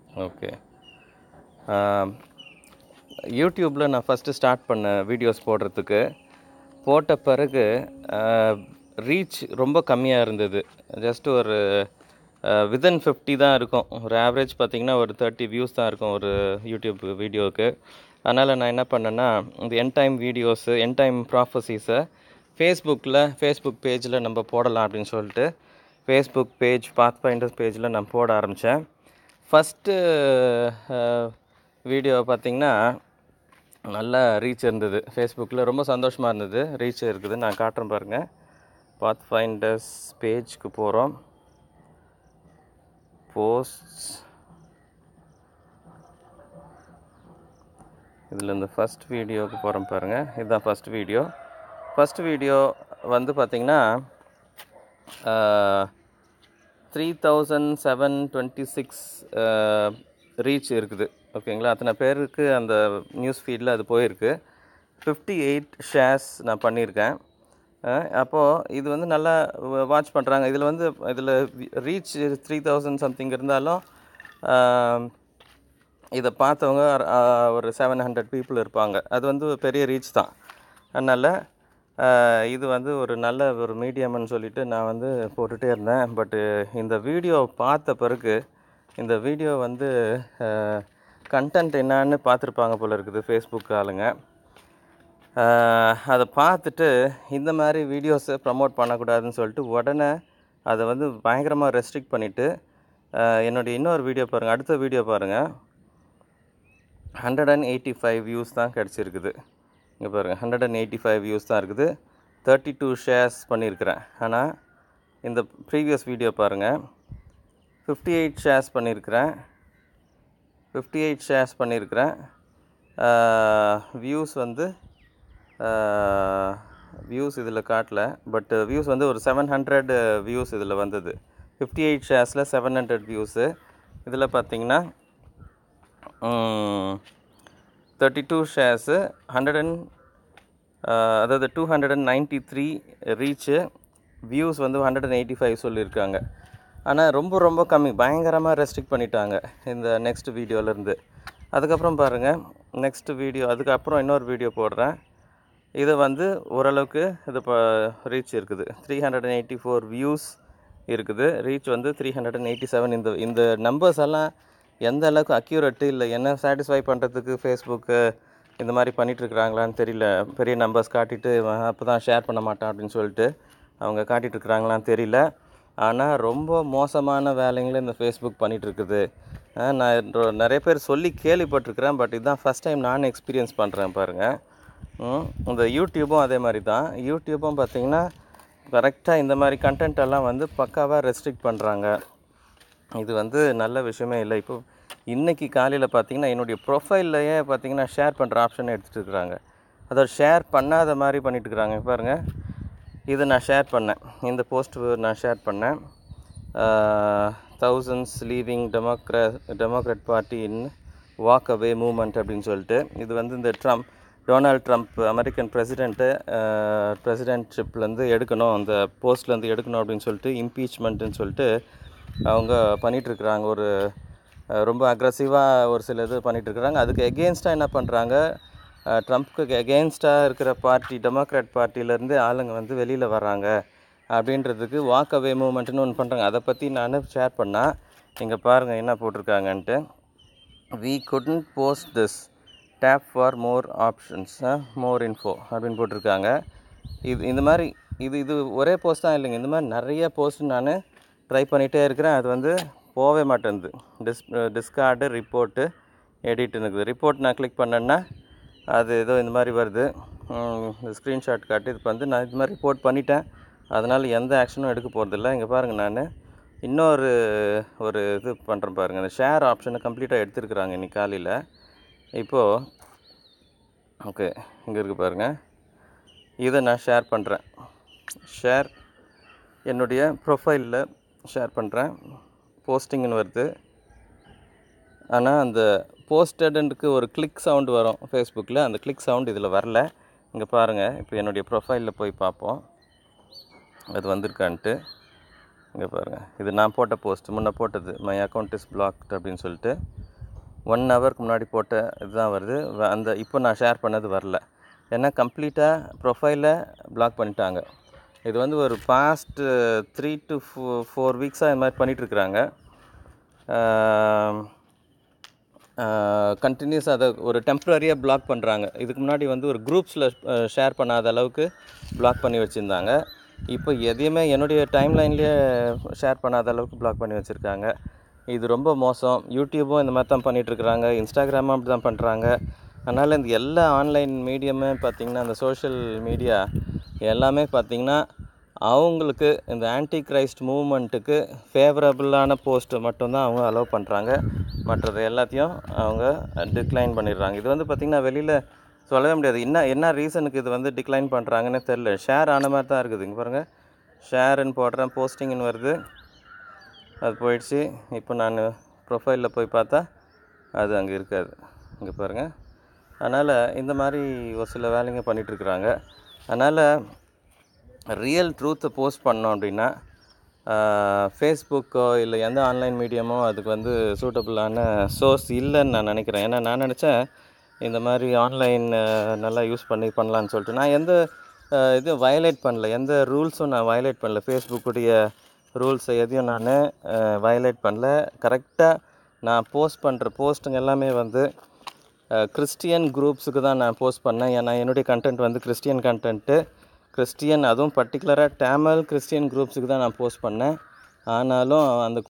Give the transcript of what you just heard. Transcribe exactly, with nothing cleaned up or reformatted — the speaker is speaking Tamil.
ஓகே. யூடியூப்பில் நான் ஃபஸ்ட்டு ஸ்டார்ட் பண்ண வீடியோஸ் போடுறதுக்கு போட்ட பிறகு ரீச் ரொம்ப கம்மியாக இருந்தது. ஜஸ்ட் ஒரு வித்தின் ஃபிஃப்டி தான் இருக்கும். ஒரு ஆவரேஜ் பார்த்திங்கன்னா ஒரு தேர்ட்டி வியூஸ் தான் இருக்கும் ஒரு யூடியூப் வீடியோவுக்கு. அதனால் நான் என்ன பண்ணேன்னா, இந்த என் டைம் வீடியோஸு என் டைம் ப்ராஃபஸீஸை ஃபேஸ்புக்கில் ஃபேஸ்புக் பேஜில் நம்ம போடலாம் அப்படின்னு சொல்லிட்டு ஃபேஸ்புக் பேஜ் பாத் ஃபைண்டர்ஸ் பேஜில் நான் போட ஆரம்பித்தேன். ஃபஸ்ட்டு வீடியோ பார்த்திங்கன்னா நல்லா ரீச் இருந்தது. ஃபேஸ்புக்கில் ரொம்ப சந்தோஷமாக இருந்தது. ரீச் இருக்குது, நான் காட்டுறேன் பாருங்கள். பாத் ஃபைண்டர்ஸ் பேஜ்க்கு போகிறோம். போஸ்ட்ஸ், இதில் இந்த ஃபஸ்ட் வீடியோவுக்கு போகிறோம் பாருங்கள். இதுதான் ஃபஸ்ட் வீடியோ. ஃபஸ்ட் வீடியோ வந்து பார்த்திங்கன்னா three thousand seven twenty six reach இருக்குது. ஓகேங்களா, அத்தனை பேருக்கு அந்த நியூஸ் ஃபீடில் அது போயிருக்கு. ஃபிஃப்டி எயிட் ஷேர்ஸ் நான் பண்ணியிருக்கேன். அப்போது இது வந்து நல்லா வாட்ச் பண்ணுறாங்க. இதில் வந்து இதில் ரீச் த்ரீ தௌசண்ட் சம்திங் இருந்தாலும் இதை பார்த்தவங்க ஒரு செவன் ஹண்ட்ரட் பீப்புள் இருப்பாங்க. அது வந்து பெரிய ரீச் தான். அதனால் இது வந்து ஒரு நல்ல ஒரு மீடியம்னு சொல்லிவிட்டு நான் வந்து போட்டுகிட்டே இருந்தேன். பட்டு இந்த வீடியோ பார்த்த பிறகு இந்த வீடியோ வந்து கண்டென்ட் என்னான்னு பார்த்துருப்பாங்க போல் இருக்குது ஃபேஸ்புக் ஆளுங்க. அதை பார்த்துட்டு இந்த மாதிரி வீடியோஸை ப்ரமோட் பண்ணக்கூடாதுன்னு சொல்லிட்டு உடனே அதை வந்து பயங்கரமாக ரெஸ்ட்ரிக்ட் பண்ணிவிட்டு என்னுடைய இன்னொரு வீடியோ பாருங்கள், அடுத்த வீடியோ பாருங்கள். Hundred and eighty five views தான் கிடச்சிருக்குது. இங்கே பாருங்கள், hundred and eighty five views தான் இருக்குது. தேர்ட்டி டூ ஷேர்ஸ் பண்ணியிருக்கிறேன். ஆனால் இந்த ப்ரீவியஸ் வீடியோ பாருங்கள், ஃபிஃப்டி எயிட் ஷேர்ஸ் பண்ணியிருக்கிறேன். ஃபிஃப்டி எயிட் ஷேர்ஸ் பண்ணியிருக்கிறேன். வியூஸ் வந்து வியூஸ் இதில் காட்டல, பட் வியூஸ் வந்து ஒரு செவன் ஹண்ட்ரட் வியூஸ் இதில் வந்தது. ஃபிஃப்டி எயிட் ஷேர்ஸில் செவன் ஹண்ட்ரட் வியூஸு. இதில் பார்த்திங்கன்னா thirty two shares hundred and அதாவது two hundred and ninety three reach. Views வந்து ஹண்ட்ரட் அண்ட் எயிட்டி ஃபைவ் சொல்லியிருக்காங்க. ஆனால் ரொம்ப ரொம்ப கம்மி, பயங்கரமாக ரெஸ்ட்ரிக்ட் பண்ணிட்டாங்க இந்த நெக்ஸ்ட் வீடியோவிலேருந்து. அதுக்கப்புறம் பாருங்கள், நெக்ஸ்ட் வீடியோ அதுக்கப்புறம் இன்னொரு வீடியோ போடுறேன். இது வந்து ஓரளவுக்கு இது இப்போ ரீச் இருக்குது. Three hundred and eighty four views இருக்குது. ரீச் வந்து three hundred and eighty seven. இந்த இந்த நம்பர்ஸ் எல்லாம் எந்த அளவுக்கு அக்யூரேட்டு இல்லை, என்ன சாட்டிஸ்ஃபை பண்ணுறதுக்கு ஃபேஸ்புக்கு இந்த மாதிரி பண்ணிகிட்ருக்குறாங்களான்னு தெரியல. பெரிய நம்பர்ஸ் காட்டிட்டு அப்போ தான் ஷேர் பண்ண மாட்டான் அப்படின்னு சொல்லிட்டு அவங்க காட்டிகிட்ருக்குறாங்களான்னு தெரியல. ஆனால் ரொம்ப மோசமான வேலைங்களும் இந்த ஃபேஸ்புக் பண்ணிகிட்ருக்குது. நான் நிறைய பேர் சொல்லி கேள்விப்பட்டிருக்கிறேன். பட் இதுதான் ஃபஸ்ட் டைம் நான் எக்ஸ்பீரியன்ஸ் பண்ணுறேன் பாருங்கள். இந்த யூடியூப்பும் அதே மாதிரி தான். யூடியூப்பும் பார்த்திங்கன்னா கரெக்டாக இந்த மாதிரி கண்டென்ட் எல்லாம் வந்து பக்காவாக ரெஸ்ட்ரிக்ட் பண்ணுறாங்க. இது வந்து நல்ல விஷயமே இல்லை. இப்போ இன்றைக்கி காலையில் பார்த்திங்கன்னா என்னுடைய ப்ரொஃபைல்லையே பார்த்திங்கன்னா ஷேர் பண்ணுற ஆப்ஷனை எடுத்துகிட்டு இருக்கிறாங்க. அதாவது ஷேர் பண்ணாத மாதிரி பண்ணிகிட்டு இருக்கிறாங்க. பாருங்கள், இதை நான் ஷேர் பண்ணேன், இந்த போஸ்ட்டு நான் ஷேர் பண்ணேன். Thousands leaving democra democrat party in walk away moment அப்படின்னு சொல்லிட்டு. இது வந்து இந்த Trump Donald Trump American president பிரசிடென்ட்ஷிப்லேருந்து எடுக்கணும், அந்த போஸ்ட்லேருந்து எடுக்கணும் அப்படின்னு சொல்லிட்டு இம்பீச்மெண்ட்டுன்னு சொல்லிட்டு அவங்க பண்ணிகிட்ருக்குறாங்க. ஒரு ரொம்ப அக்ரெசிவாக ஒரு சில இது பண்ணிகிட்ருக்குறாங்க. அதுக்கு எகெயின்ஸ்டாக என்ன பண்ணுறாங்க, ட்ரம்ப்க்கு எகெயின்ஸ்டாக இருக்கிற பார்ட்டி டெமோக்ராட் பார்ட்டியிலேருந்து ஆளுங்க வந்து வெளியில் வர்றாங்க அப்படின்றதுக்கு வாக் அவே மூமெண்ட்டுன்னு ஒன்று பண்ணுறாங்க. அதை பற்றி நான் ஷேர் பண்ணால் இங்கே பாருங்கள் என்ன போட்டிருக்காங்கன்ட்டு. We couldn't post this, tap for more options, more info அப்படின்னு போட்டிருக்காங்க. இது இந்த மாதிரி இது இது ஒரே போஸ்ட் தான் இல்லைங்க, இந்த மாதிரி நிறைய போஸ்ட் நான் ட்ரை பண்ணிகிட்டே இருக்கிறேன். அது வந்து போகவே மாட்டேங்குது. டிஸ் டிஸ்கார்டு ரிப்போர்ட்டு எடிட்டுன்னு இருக்குது. ரிப்போர்ட் நான் கிளிக் பண்ணேன்னா அது ஏதோ இந்த மாதிரி வருது. இந்த ஸ்க்ரீன்ஷாட் காட்டி இது வந்து நான் இது மாதிரி ரிப்போர்ட் பண்ணிட்டேன். அதனால் எந்த ஆக்ஷனும் எடுக்க போகிறதில்ல. இங்கே பாருங்கள், நான் இன்னொரு ஒரு இது பண்ணுறேன் பாருங்கள். இந்த ஷேர் ஆப்ஷனை கம்ப்ளீட்டாக எடுத்துருக்குறாங்க இன்றைக்கி காலையில். இப்போது ஓகே, இங்கே இருக்குது பாருங்கள், இதை நான் ஷேர் பண்ணுறேன். ஷேர் என்னுடைய ப்ரொஃபைலில் ஷேர் பண்ணுறேன். போஸ்டிங்னு வருது. ஆனால் அந்த போஸ்டடுக்கு ஒரு கிளிக் சவுண்டு வரும் ஃபேஸ்புக்கில். அந்த கிளிக் சவுண்டு இதில் வரல. இங்கே பாருங்கள், இப்போ என்னுடைய ப்ரொஃபைலில் போய் பார்ப்போம் அது வந்திருக்கான்ட்டு. இங்கே பாருங்கள், இது நான் போட்ட போஸ்ட், முன்னே போட்டது. மை அக்கௌண்ட் இஸ் பிளாக்ட் அப்படின்னு சொல்லிட்டு ஒன் ஹவருக்கு முன்னாடி போட்ட இதுதான் வருது. அந்த இப்போ நான் ஷேர் பண்ணது வரல, ஏன்னா கம்ப்ளீட்டாக ப்ரொஃபைலை பிளாக் பண்ணிட்டாங்க. இது வந்து ஒரு past three to four four வீக்ஸாக இது மாதிரி பண்ணிகிட்ருக்குறாங்க. கண்டினியூஸாக அதை ஒரு டெம்ப்ரரியாக பிளாக் பண்ணுறாங்க. இதுக்கு முன்னாடி வந்து ஒரு குரூப்ஸில் ஷேர் பண்ணாத அளவுக்கு பிளாக் பண்ணி வச்சுருந்தாங்க. இப்போ எதையுமே என்னுடைய டைம்லைன்லேயே ஷேர் பண்ணாத அளவுக்கு பிளாக் பண்ணி வச்சுருக்காங்க. இது ரொம்ப மோசம். யூடியூப்பும் இந்த மாதிரி தான் பண்ணிகிட்ருக்குறாங்க, இன்ஸ்டாகிராமும் அப்படி தான் பண்ணுறாங்க. அதனால் இந்த எல்லா ஆன்லைன் மீடியமே பார்த்திங்கன்னா, இந்த சோஷியல் மீடியா எல்லாமே பார்த்திங்கன்னா அவங்களுக்கு இந்த ஆன்டி கிரைஸ்ட் மூவ்மெண்ட்டுக்கு ஃபேவரபுளான போஸ்ட்டு மட்டும்தான் அவங்க அலோவ் பண்ணுறாங்க. மற்றது எல்லாத்தையும் அவங்க டிக்ளைன் பண்ணிடுறாங்க. இது வந்து பார்த்திங்கன்னா வெளியில் சொல்லவே முடியாது. என்ன என்ன ரீசனுக்கு இது வந்து டிக்ளைன் பண்ணுறாங்கன்னு தெரில. ஷேர் ஆன மாதிரி தான் இருக்குது. இங்கே பாருங்கள், ஷேருன்னு போடுறேன், போஸ்டிங்னு வருது, அது போயிடுச்சு. இப்போ நான் ப்ரொஃபைலில் போய் பார்த்தா அது அங்கே இருக்காது. இங்கே பாருங்கள். அதனால் இந்த மாதிரி ஒரு சில வேலைங்க பண்ணிகிட்ருக்குறாங்க. அதனால் ரியல் ட்ரூத்தை போஸ்ட் பண்ணோம் அப்படின்னா ஃபேஸ்புக்கோ இல்லை எந்த ஆன்லைன் மீடியமோ அதுக்கு வந்து சூட்டபுளான சோர்ஸ் இல்லைன்னு நான் நினைக்கிறேன். ஏன்னா நான் நினச்சேன் இந்த மாதிரி ஆன்லைன் நல்லா யூஸ் பண்ணி பண்ணலான்னு சொல்லிட்டு நான் எந்த இதுவும் வயலேட் பண்ணல, எந்த ரூல்ஸும் நான் வயலேட் பண்ணல. ஃபேஸ்புக்குடைய ரூல்ஸை எதையும் நான் வயலேட் பண்ணல. கரெக்டாக நான் போஸ்ட் பண்ணுற போஸ்ட்டுங்க எல்லாமே வந்து கிறிஸ்டியன் குரூப்ஸுக்கு தான் நான் போஸ்ட் பண்ணேன். ஏன்னா என்னுடைய கண்டென்ட் வந்து கிறிஸ்டியன் கண்டென்ட்டு, கிறிஸ்டியன், அதுவும் பர்டிகுலராக டேமல் கிறிஸ்டியன் குரூப்ஸுக்கு தான் நான் போஸ்ட் பண்ணேன். ஆனாலும் அந்த